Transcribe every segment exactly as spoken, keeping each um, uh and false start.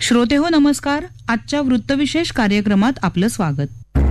श्रोते हो नमस्कार. आजच्या वृत्तविशेष कार्यक्रमात आपलं स्वागत.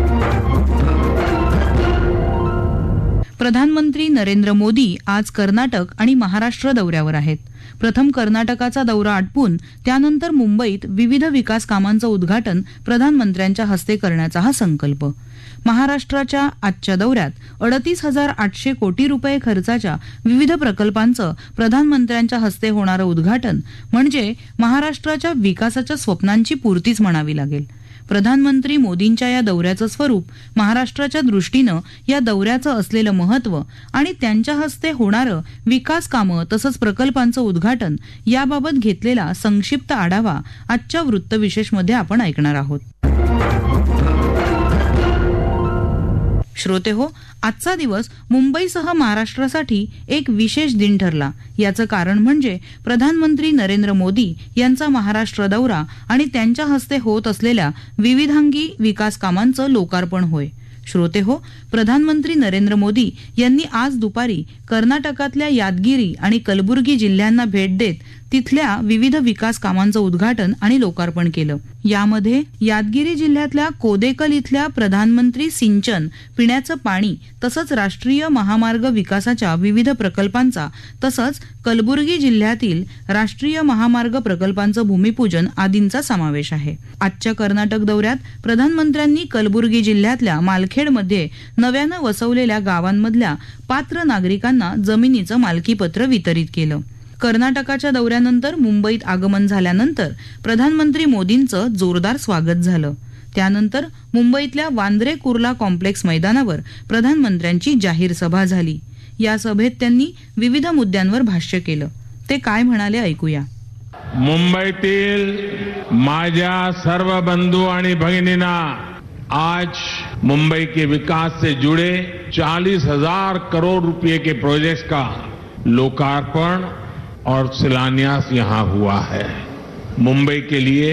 प्रधानमंत्री नरेंद्र मोदी आज कर्नाटक आणि महाराष्ट्र दौऱ्यावर आहेत. प्रथम कर्नाटकाचा दौरा आटपून त्यानंतर मुंबईत विविध विकास कामांचं उद्घाटन प्रधानमंत्र्यांच्या हस्ते करण्याचा हा संकल्प. महाराष्ट्राच्या आजच्या दौऱ्यात अडतीस हजार आठशे कोटी रुपये खर्चाच्या विविध प्रकल्पांचं प्रधानमंत्र्यांच्या हस्ते होणारं उद्घाटन म्हणजे महाराष्ट्राच्या विकासाच्या स्वप्नांची पूर्तीच म्हणावी लागेल. प्रधानमंत्री मोदींच्या या दौऱ्याचं स्वरूप, महाराष्ट्राच्या दृष्टीनं या दौऱ्याचं असलेलं महत्त्व आणि त्यांच्या हस्ते होणारं विकास कामं तसंच प्रकल्पांचं उद्घाटन याबाबत घेतलेला संक्षिप्त आढावा आजच्या वृत्तविशेषमध्ये आपण ऐकणार आहोत. श्रोते हो, आजचा दिवस मुंबईसह महाराष्ट्रासाठी एक विशेष दिन ठरला. याचं कारण म्हणजे प्रधानमंत्री नरेंद्र मोदी यांचा महाराष्ट्र दौरा आणि त्यांच्या हस्ते होत असलेल्या विविधांगी विकास कामांचं लोकार्पण होय. श्रोते हो, प्रधानमंत्री नरेंद्र मोदी यांनी आज दुपारी कर्नाटकातल्या यादगिरी आणि कलबुर्गी जिल्ह्यांना भेट देत तिथल्या विविध विकास कामांचं उद्घाटन आणि लोकार्पण केलं. यामध्ये यादगिरी जिल्ह्यातल्या कोदेकल इथल्या प्रधानमंत्री सिंचन, पिण्याचं पाणी तसंच राष्ट्रीय महामार्ग विकासाच्या विविध प्रकल्पांचा तसंच कलबुर्गी जिल्ह्यातील राष्ट्रीय महामार्ग प्रकल्पांचं भूमिपूजन आदींचा समावेश आहे. आजच्या कर्नाटक दौऱ्यात प्रधानमंत्र्यांनी कलबुर्गी जिल्ह्यातल्या मालखेडमध्ये नव्यानं वसवलेल्या गावांमधल्या पात्र नागरिकांना जमिनीचं मालकीपत्र वितरित केलं. कर्नाटकाच्या दौऱ्यानंतर मुंबईत आगमन झाल्यानंतर प्रधानमंत्री मोदींचं जोरदार स्वागत झालं. त्यानंतर मुंबईतल्या वांद्रे कुर्ला कॉम्प्लेक्स मैदानावर प्रधानमंत्र्यांची जाहीर सभा झाली. या सभेत त्यांनी विविध मुद्द्यांवर भाष्य केलं. ते काय म्हणाले ऐकूया. मुंबईतील माझ्या सर्व बंधू आणि भगिनींना, आज मुंबई के विकास से जुड़े चालीस हजार करोड़ रुपए के प्रोजेक्ट्स का लोकार्पण और शिलान्यास यहां हुआ है. मुंबई के लिए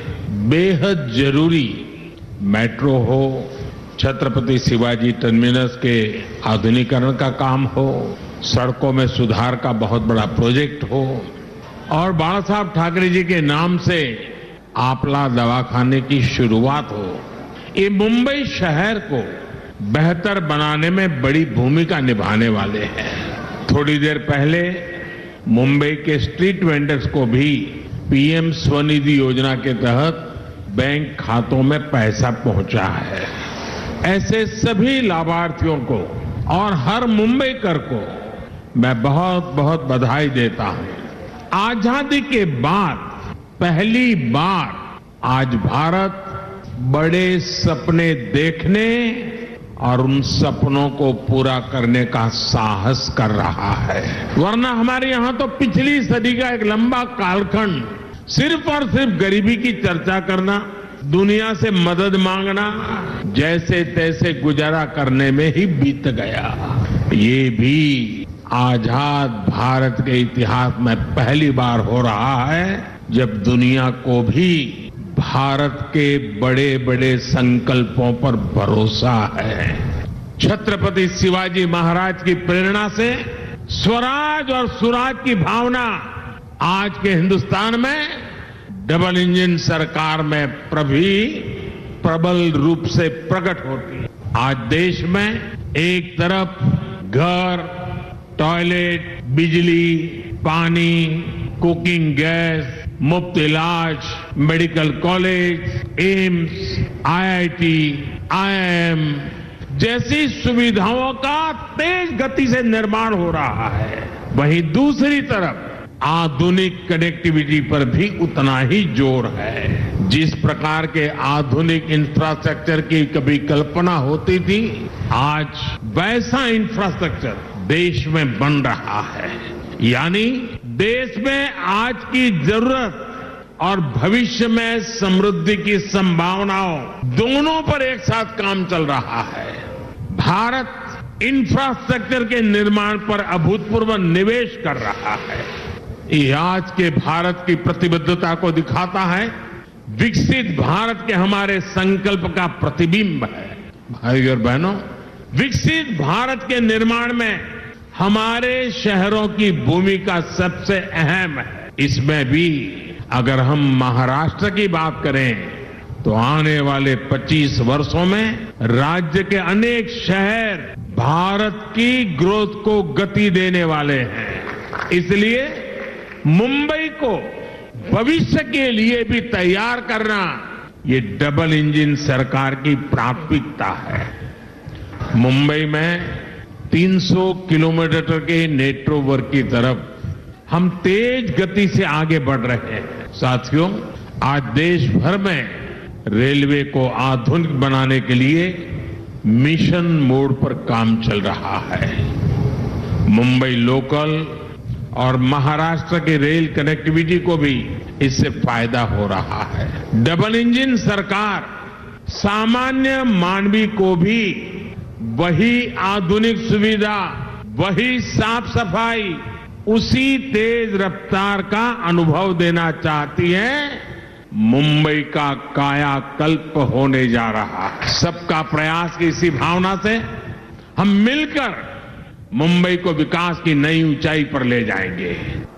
बेहद जरूरी मेट्रो हो, छत्रपति शिवाजी टर्मिनस के आधुनिकीकरण का काम हो, सड़कों में सुधार का बहुत बड़ा प्रोजेक्ट हो और बाला साहब ठाकरे जी के नाम से आपला दवाखाने की शुरुआत हो. ये मुंबई शहर को बेहतर बनाने में बड़ी भूमिका निभाने वाले हैं. थोड़ी देर पहले मुंबई के स्ट्रीट वेंडर्स को भी पीएम स्वनिधि योजना के तहत बैंक खातों में पैसा पहुंचा है. ऐसे सभी लाभार्थियों को और हर मुंबईकर को मैं बहुत बहुत बधाई देता हूं. आजादी के बाद पहली बार आज भारत बड़े सपने देखने और उन सपनों को पूरा करने का साहस कर रहा है. वरना हमारे यहां तो पिछली सदी का एक लंबा कालखंड सिर्फ और सिर्फ गरीबी की चर्चा करना, दुनिया से मदद मांगना, जैसे तैसे गुजारा करने में ही बीत गया. ये भी आजाद भारत के इतिहास में पहली बार हो रहा है जब दुनिया को भी भारत के बड़े बड़े संकल्पों पर भरोसा है. छत्रपति शिवाजी महाराज की प्रेरणा से स्वराज और सुराज की भावना आज के हिंदुस्तान में डबल इंजन सरकार में प्रभी प्रबल रूप से प्रकट होती है. आज देश में एक तरफ घर, टॉयलेट, बिजली, पानी, कुकिंग गैस, मुफ्त इलाज, medical college, AIIMS, IIT, IIM जैसी सुविधाओं का तेज गति से निर्माण हो रहा है. वहीं दूसरी तरफ आधुनिक कनेक्टिविटी पर भी उतना ही जोर है. जिस प्रकार के आधुनिक इंफ्रास्ट्रक्चर की कभी कल्पना होती थी, आज वैसा इंफ्रास्ट्रक्चर देश में बन रहा है. यानी देश में आज की जरूरत और भविष्य में समृद्धि की संभावनाओं दोनों पर एक साथ काम चल रहा है. भारत इंफ्रास्ट्रक्चर के निर्माण पर अभूतपूर्व निवेश कर रहा है. ये आज के भारत की प्रतिबद्धता को दिखाता है. विकसित भारत के हमारे संकल्प का प्रतिबिंब है. भाइयों और बहनों, विकसित भारत के निर्माण में हमारे शहरों की भूमिका सबसे अहम है. इसमें भी अगर हम महाराष्ट्र की बात करें तो आने वाले पच्चीस वर्षों में राज्य के अनेक शहर भारत की ग्रोथ को गति देने वाले हैं। इसलिए मुंबई को भविष्य के लिए भी तैयार करना ये डबल इंजन सरकार की प्राथमिकता है। मुंबई में तीन सौ किलोमीटर के नेटवर्क की तरफ हम तेज गति से आगे बढ़ रहे हैं। साथियों, आज देश भर में रेलवे को आधुनिक बनाने के लिए मिशन मोड पर काम चल रहा है। मुंबई लोकल और महाराष्ट्र की रेल कनेक्टिविटी को भी इससे फायदा हो रहा है। डबल इंजन सरकार सामान्य मानवी को भी वही आधुनिक सुविधा, वही साफ सफाई, उसी तेज रफ्तार का अनुभव देना चाहती है। मुंबई का कायाकल्प होने जा रहा है। सबका प्रयास की इसी भावना से हम मिलकर मुंबई को विकास की नई ऊंचाई पर ले जाएंगे।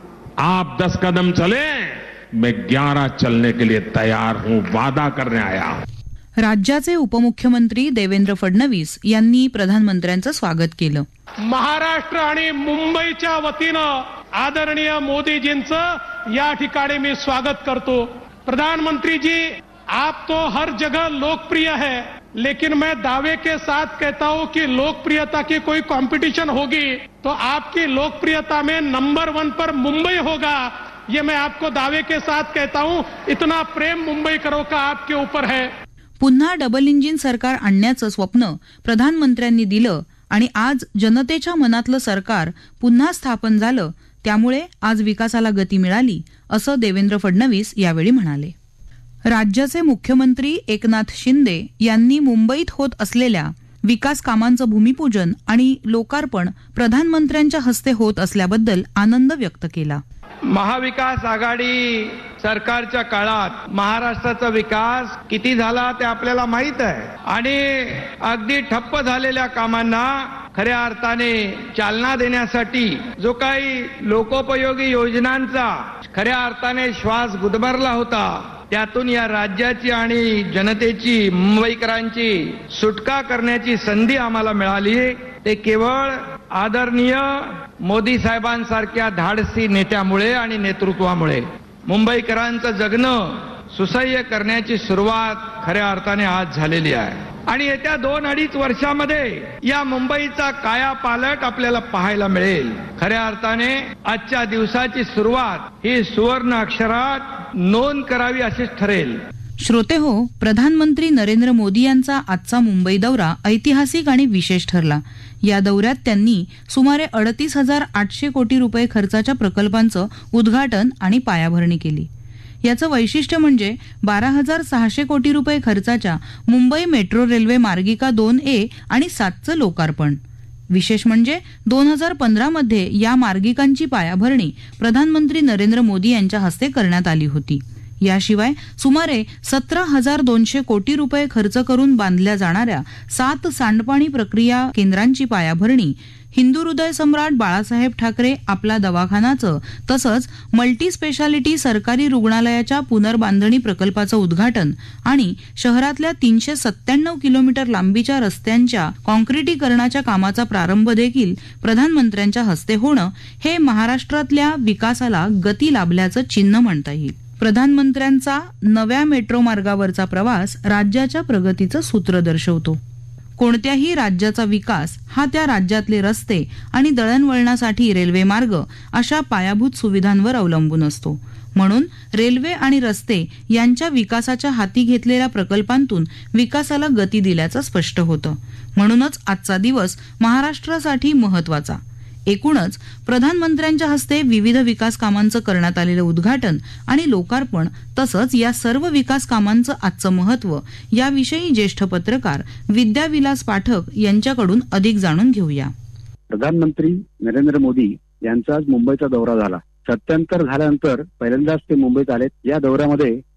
आप दस कदम चले, मैं ग्यारह चलने के लिए तैयार हूं, वादा करने आया हूं। राज्याचे उपमुख्यमंत्री देवेंद्र फडणवीस यांनी प्रधानमंत्र्यांचं स्वागत केलं। महाराष्ट्र आणि मुंबईच्या वतीनं आदरणीय मोदीजींचं या ठिकाणी मी स्वागत करतो। प्रधानमंत्री जी, आप तो हर जगह लोकप्रिय है, लेकिन मैं दावे के साथ कहता हूं कि लोकप्रियता की कोई कंपटीशन होगी तो आपकी लोकप्रियता में नंबर वन पर मुंबई होगा। ये मैं आपको दावे के साथ कहता हूं। इतना प्रेम मुंबईकरों का आपके ऊपर है। पुन्हा डबल इंजिन सरकार आणण्याचं स्वप्न प्रधानमंत्र्यांनी दिलं आणि आज जनतेच्या मनातलं सरकार पुन्हा स्थापन झालं, त्यामुळे आज विकासाला गती मिळाली, असं देवेंद्र फडणवीस यावेळी म्हणाले। राज्याचे मुख्यमंत्री एकनाथ शिंदे यांनी मुंबईत होत असलेल्या विकास कामांचं भूमिपूजन आणि लोकार्पण प्रधानमंत्र्यांच्या हस्ते होत असल्याबद्दल आनंद व्यक्त केला। महाविकास आघाडी सरकारच्या काळात महाराष्ट्राचा विकास किती झाला ते आपल्याला माहित आहे आणि अगदी ठप्प झालेल्या कामांना खऱ्या अर्थाने चालना देण्यासाठी जो काही लोकोपयोगी योजनांचा खऱ्या अर्थाने श्वास गुदमरला होता, त्यातून या राज्याची आणि जनतेची, मुंबईकरांची सुटका करण्याची संधी आम्हाला मिळाली। ते केवळ आदरणीय मोदी साहेबांसारख्या धाडसी नेत्यामुळे आणि नेतृत्वामुळे मुंबईकरांचं जगणं सुसह्य करण्याची सुरुवात खऱ्या अर्थाने आज झालेली आहे आणि येत्या दोन अडीच वर्षामध्ये या मुंबईचा कायापालट आपल्याला पाहायला मिळेल। खऱ्या अर्थाने आजच्या दिवसाची सुरुवात ही सुवर्ण अक्षरात नोंद करावी अशीच ठरेल। श्रोते हो, प्रधानमंत्री नरेंद्र मोदी यांचा आजचा मुंबई दौरा ऐतिहासिक आणि विशेष ठरला। या दौऱ्यात त्यांनी सुमारे अडतीस हजार आठशे कोटी रुपये खर्चाच्या प्रकल्पांचं उद्घाटन आणि पायाभरणी केली। याचं वैशिष्ट्य म्हणजे बारा हजार सहाशे कोटी रुपये खर्चाच्या मुंबई मेट्रो रेल्वे मार्गिका दोन ए आणि सातचं लोकार्पण। विशेष म्हणजे दोन हजार पंधरा मध्ये या मार्गिकांची पायाभरणी प्रधानमंत्री नरेंद्र मोदी यांच्या हस्ते करण्यात आली होती। याशिवाय सुमारे सतरा हजार दोनशे कोटी रुपये खर्च करून बांधल्या जाणाऱ्या सात सांडपाणी प्रक्रिया केंद्रांची पायाभरणी, हिंदू हृदय सम्राट बाळासाहेब ठाकरे आपला दवाखानाचं तसंच मल्टी स्पेशालिटी सरकारी रुग्णालयाच्या पुनर्बांधणी प्रकल्पाचं उद्घाटन आणि शहरातल्या तीनशे सत्त्याण्णव किलोमीटर लांबीच्या रस्त्यांच्या कॉन्क्रिटीकरणाच्या कामाचा प्रारंभ देखील प्रधानमंत्र्यांच्या हस्ते होणं हे महाराष्ट्रातल्या विकासाला गती लाभल्याचं चिन्ह म्हणता येईल। प्रधानमंत्र्यांचा नव्या मेट्रो मार्गावरचा प्रवास राज्याच्या प्रगतीचं सूत्र दर्शवतो। कोणत्याही राज्याचा विकास हा त्या राज्यातले रस्ते आणि दळणवळणासाठी रेल्वे मार्ग अशा पायाभूत सुविधांवर अवलंबून असतो। म्हणून रेल्वे आणि रस्ते यांच्या विकासाच्या हाती घेतलेल्या प्रकल्पांतून विकासाला गती दिल्याचं स्पष्ट होतं। म्हणूनच आजचा दिवस महाराष्ट्रासाठी महत्त्वाचा। एकूणच प्रधानमंत्र्यांच्या हस्ते विविध विकास कामांचं करण्यात आलेलं उद्घाटन आणि लोकार्पण तसंच या सर्व विकास कामांचं आजचं महत्त्व याविषयी ज्येष्ठ पत्रकार विद्याविलास पाठक यांच्याकडून अधिक जाणून घेऊया। प्रधानमंत्री नरेंद्र मोदी यांचा आज मुंबईचा दौरा झाला। सत्याहत्तर झाल्यानंतर पहिल्यांदाच ते मुंबईत आले। या दौऱ्यामध्ये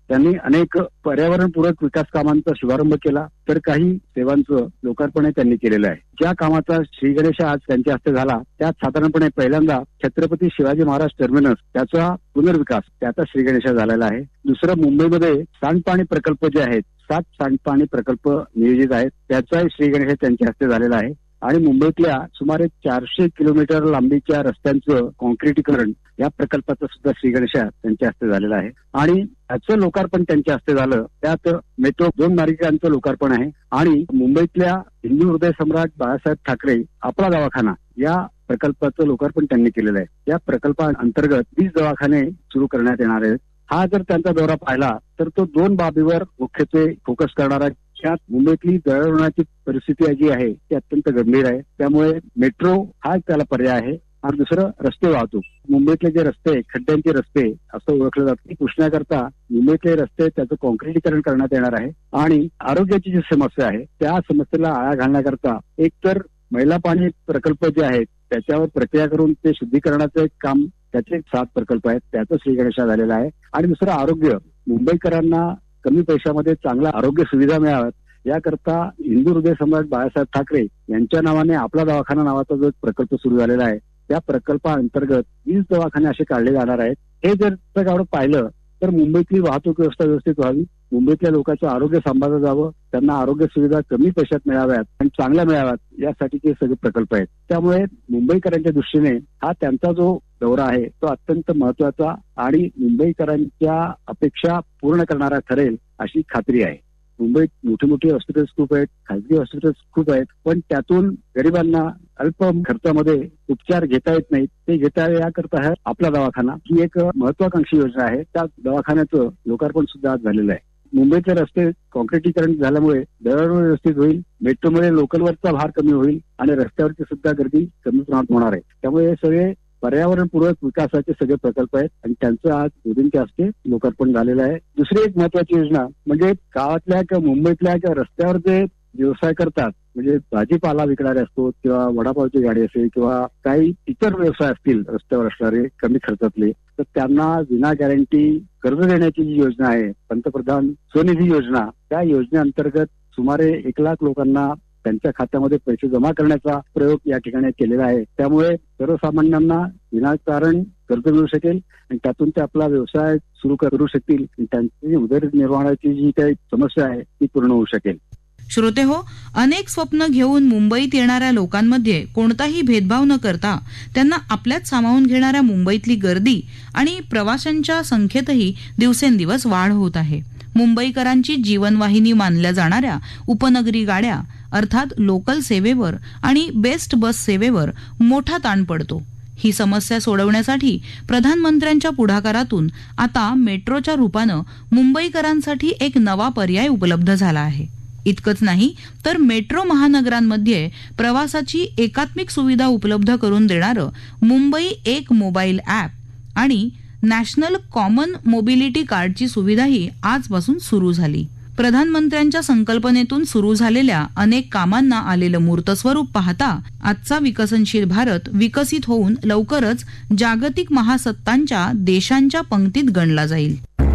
त्यांनी अनेक पर्यावरणपूरक विकास कामांचा शुभारंभ केला, तर काही सेवांचं लोकार्पण त्यांनी केलेलं आहे. ज्या कामाचा श्री गणेश आज त्यांच्या हस्ते झाला त्यात साधारणपणे पहिल्यांदा छत्रपती शिवाजी महाराज टर्मिनस त्याचा पुनर्विकास त्याचा श्री गणेश झालेला आहे. दुसरं मुंबईमध्ये सांडपाणी प्रकल्प जे आहेत सात सांडपाणी प्रकल्प नियोजित आहेत त्याचाही श्री गणेश त्यांच्या हस्ते झालेला आहे. आणि मुंबईतल्या सुमारे चारशे किलोमीटर लांबीच्या रस्त्यांचं कॉन्क्रिटीकरण या प्रकल्पाचं सुद्धा श्री गणेश त्यांच्या हस्ते झालेलं आहे. आणि त्याचं लोकार्पण त्यांच्या हस्ते झालं. त्यात मेट्रो दोन मार्गिकांचं लोकार्पण आहे. आणि मुंबईतल्या हिंदू हृदय सम्राट बाळासाहेब ठाकरे आपला दवाखाना या प्रकल्पाचं लोकार्पण त्यांनी केलेलं आहे. या प्रकल्पाअंतर्गत वीस दवाखाने सुरू करण्यात येणार आहेत. हा जर त्यांचा दौरा पाहिला तर तो दोन बाबीवर मुख्यत्वे फोकस करणारा. त्यात मुंबईतली दळणवळणाची परिस्थिती जी आहे ती अत्यंत गंभीर आहे. त्यामुळे मेट्रो हा त्याला पर्याय आहे. आणि दुसरं रस्ते वाहतूक. मुंबईतले जे रस्ते खड्ड्यांचे रस्ते असं ओळखलं जातं, पुसण्याकरता मुंबईतले रस्ते त्याचं कॉन्क्रिटीकरण करण्यात येणार आहे. आणि आरोग्याची जी समस्या आहे त्या समस्येला आळा घालण्याकरता एक तर मैला पाणी प्रकल्प जे आहेत त्याच्यावर प्रक्रिया करून ते शुद्धीकरणाचं एक काम त्याचे सात प्रकल्प आहेत त्याचं श्री गणेश झालेला आहे. आणि दुसरं आरोग्य. मुंबईकरांना कमी पैशामध्ये चांगला आरोग्य सुविधा मिळाव्यात याकरता हिंदू हृदय सम्राट बाळासाहेब ठाकरे यांच्या नावाने आपला दवाखाना नावाचा जो प्रकल्प सुरू झालेला आहे त्या प्रकल्पाअंतर्गत वीस दवाखाने असे काढले जाणार आहेत. हे जर सगळं पाहिलं तर मुंबईतली वाहतूक व्यवस्था व्यवस्थित व्हावी, मुंबईतल्या लोकांचं आरोग्य सांभाळलं जावं, त्यांना आरोग्य सुविधा कमी पैशात मिळाव्यात आणि चांगल्या मिळाव्यात यासाठी ते सगळे प्रकल्प आहेत. त्यामुळे मुंबईकरांच्या दृष्टीने हा त्यांचा जो दौरा आहे तो अत्यंत महत्वाचा आणि मुंबईकरांच्या अपेक्षा पूर्ण करणारा ठरेल अशी खात्री आहे. मुंबईत मोठी मोठी हॉस्पिटल्स खूप आहेत, खासगी हॉस्पिटल्स खूप आहेत, पण त्यातून गरिबांना अल्प खर्चामध्ये उपचार घेता येत नाहीत. ते घेता याकरता आहे आपला दवाखाना ही एक महत्वाकांक्षी योजना आहे. त्या दवाखान्याचं लोकार्पण सुद्धा आज झालेलं आहे. मुंबईतले रस्ते कॉन्क्रिटीकरण झाल्यामुळे दळणवळण व्यवस्थित होईल, मेट्रोमुळे लोकलवरचा भार कमी होईल आणि रस्त्यावरची सुद्धा गर्दी कमी प्रमाणात होणार आहे. त्यामुळे हे सगळे पर्यावरणपूरक विकासाचे सगळे प्रकल्प आहेत आणि त्यांचं आज मोदींच्या हस्ते लोकार्पण झालेलं आहे. दुसरी एक महत्वाची योजना म्हणजे गावातल्या किंवा मुंबईतल्या किंवा रस्त्यावर जे व्यवसाय करतात म्हणजे भाजीपाला विकणारे असतो किंवा वडापावची गाडी असेल किंवा काही इतर व्यवसाय असतील रस्त्यावर असणारे कमी खर्चातले, तर त्यांना विना गॅरंटी कर्ज देण्याची जी योजना आहे पंतप्रधान स्वनिधी योजना, त्या योजनेअंतर्गत सुमारे एक लाख लोकांना त्यांच्या खात्यामध्ये पैसे जमा करण्याचा प्रयोग या ठिकाणी केलेला आहे. त्यामुळे सर्वसामान्यांना विनाकारण कर्ज मिळू शकेल आणि त्यातून ते आपला व्यवसाय सुरू करू शकतील. त्यांची उदरनिर्वाहाची जी काही समस्या आहे ती पूर्ण होऊ शकेल. श्रोते हो, अनेक स्वप्न घेऊन मुंबईत येणाऱ्या लोकांमध्ये कोणताही भेदभाव न करता त्यांना आपल्यात सामावून घेणाऱ्या मुंबईतली गर्दी आणि प्रवाशांच्या संख्येतही दिवसेंदिवस वाढ होत आहे. मुंबईकरांची जीवनवाहिनी मानल्या जाणाऱ्या उपनगरी गाड्या अर्थात लोकल सेवेवर आणि बेस्ट बस सेवेवर मोठा ताण पडतो. ही समस्या सोडवण्यासाठी प्रधानमंत्र्यांच्या पुढाकारातून आता मेट्रोच्या रूपानं मुंबईकरांसाठी एक नवा पर्याय उपलब्ध झाला आहे. इतकंच नाही तर मेट्रो महानगरांमध्ये प्रवासाची एकात्मिक सुविधा उपलब्ध करून देणारं मुंबई एक मोबाईल ॲप आणि नॅशनल कॉमन मोबिलिटी कार्डची सुविधाही आजपासून सुरू झाली. प्रधानमंत्र्यांच्या संकल्पनेतून सुरू झालेल्या अनेक कामांना आलेलं मूर्तस्वरूप पाहता आजचा विकसनशील भारत विकसित होऊन लवकरच जागतिक महासत्तांच्या देशांच्या पंक्तीत गणला जाईल.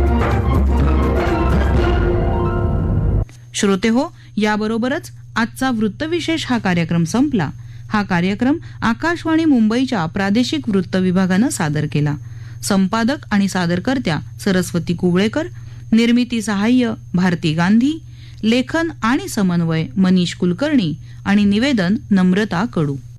श्रोते हो, याबरोबरच आजचा वृत्तविशेष हा कार्यक्रम संपला. हा कार्यक्रम आकाशवाणी मुंबईच्या प्रादेशिक वृत्त विभागानं सादर केला. संपादक आणि सादरकर्त्या सरस्वती कुवळेकर, निर्मिती सहाय्य भारती गांधी, लेखन आणि समन्वय मनीष कुलकर्णी आणि निवेदन नम्रता कडू.